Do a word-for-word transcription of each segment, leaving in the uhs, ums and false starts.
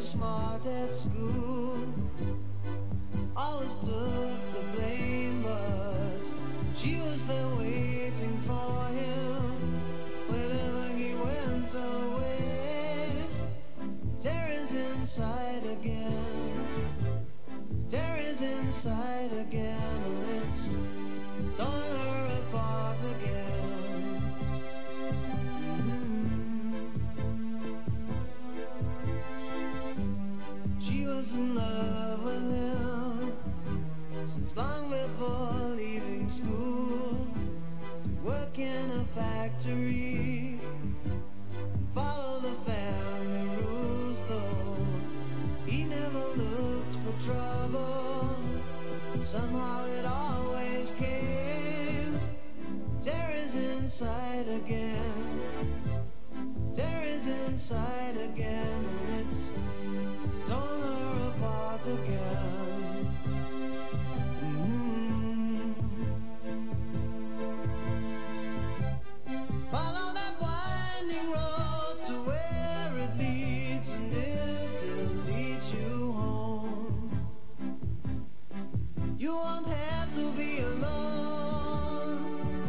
smart at school. Always took the blame, but she was there waiting for him whenever he went away. Terry's inside again, Terry's inside again, and it's torn her apart again. Mm-hmm. She was in love with him since long before leaving school, to work in a factory, follow the family rules, though he never looked for trouble. Somehow it always came. Terry's inside again, Terry's inside again, and it's torn her apart again. Mm-hmm. Follow that winding road to where it leads, and if it leads you home, you won't have to be alone.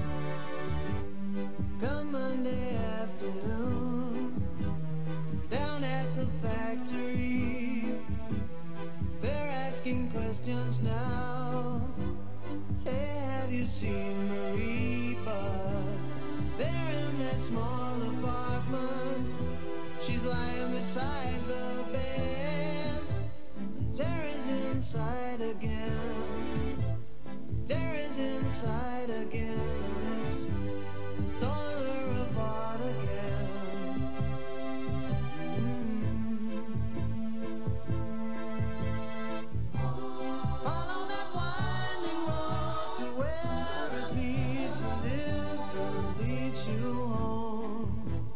Come Monday afternoon, down at the factory, they're asking questions now. Hey, have you seen Marie? But they're in that small apartment. She's lying beside the bed. Terry's inside again, Terry's inside again, and it's torn her apart again. Mm-hmm. Follow that winding road to where it leads, and if it leads you home,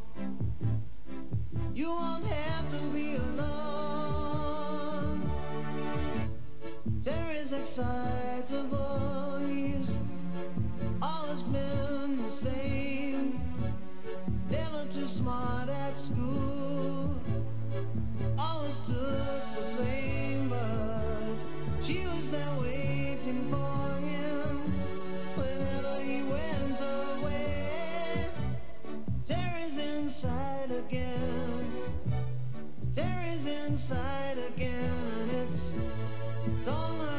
you won't have to be alone. Terry's excitable, he's always been the same, never too smart at school, always took the blame, but she was there waiting for him whenever he went away. Terry's inside again, Terry's inside again, and it's torn